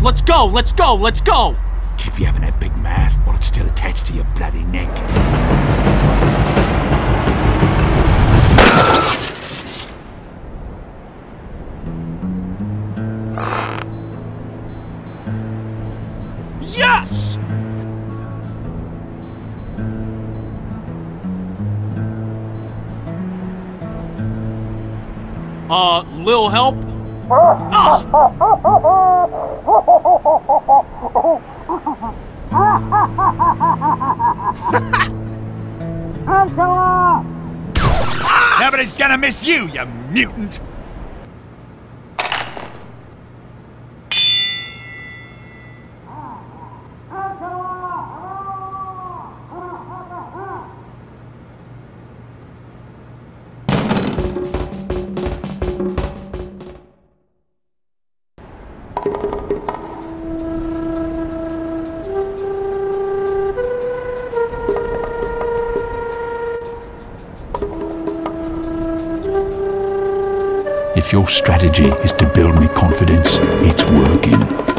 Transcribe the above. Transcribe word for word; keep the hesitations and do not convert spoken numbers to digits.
let's go, let's go, let's go! Keep you having that big mouth while it's still attached to your bloody neck. Yes! Uh, lil help? Ah! Nobody's gonna miss you, you mutant! If your strategy is to build me confidence, it's working.